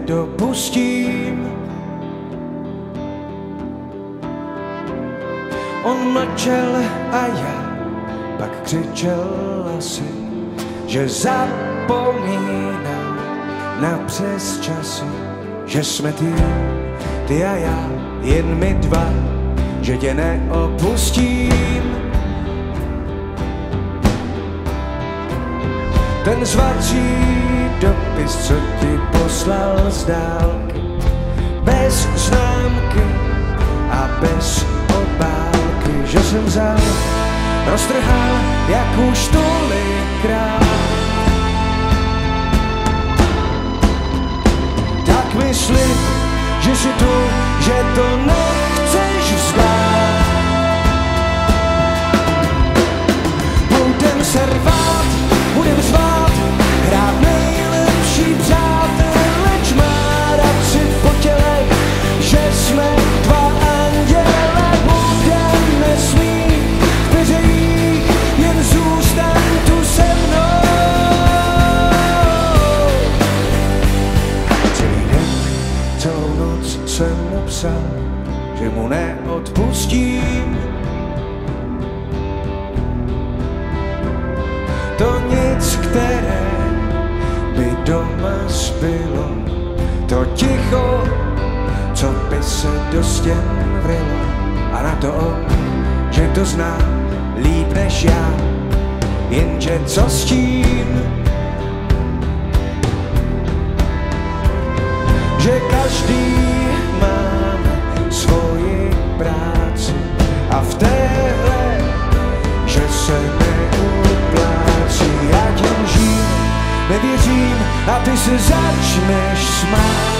nedopustím. On mlčel a já pak křičel asi, že zapomínám na přesčasy, že jsme ty a já, jen my dva, že tě neopustím. Ten zvací dopis, co ti poslal z dálky, bez známky a bez obálky, že jsem vzal, roztrhal, jak už tolikrát. Tak mi slib, že si tu, že to nechceš vzdát. Budem se rvát, budem zvát, hrát nejlepší přátel, leč má rád si po těle, že jsme dva anděle. Budeme smít v peřejích, jen zůstaň tu se mnou. Celý den, celou noc jsem mu psal, že mu neodpustím. To nic, které by doma zbylo, to ticho, co by se do stěn vrylo, a na to on, že to zná líp než já, jenže co s tím, že každý máme svoji práci a v téhle, že se neuplácí. Já tím žít nevěřím a ty se začneš smát.